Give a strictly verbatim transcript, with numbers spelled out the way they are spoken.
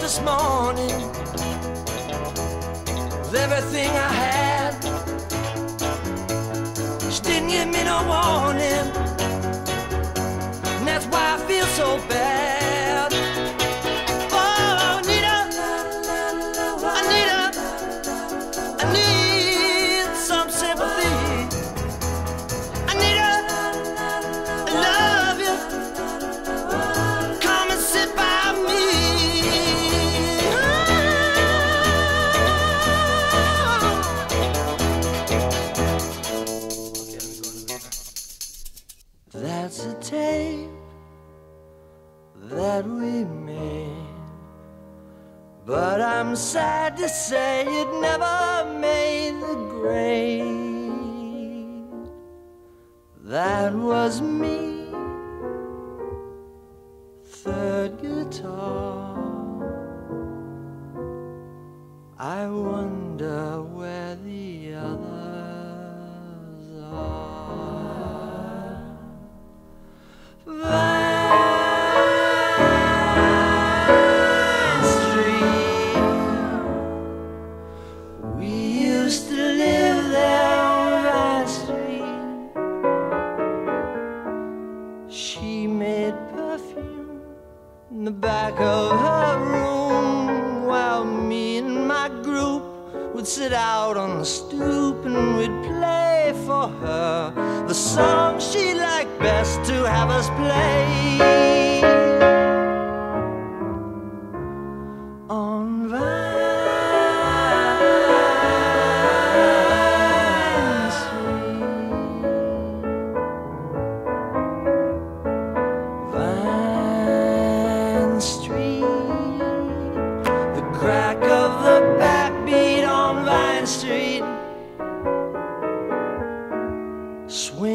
this morning with everything I had. She didn't give me no warning, and that's why I feel so bad. Oh, Anita, Anita, I need some sympathy. Anita, I love you. Come and sit by me. That's a tape that we made, but I'm sad to say it never made the grade. That was me, third guitar. I wonder where the others are. Vine Street, we used to live there on Vine Street. She made perfume in the back of her room, while me and my group would sit out on the stoop and we'd play for her the song she liked best to have us play. On Vine Street, Vine Street, the crack of the backbeat on Vine Street. Swing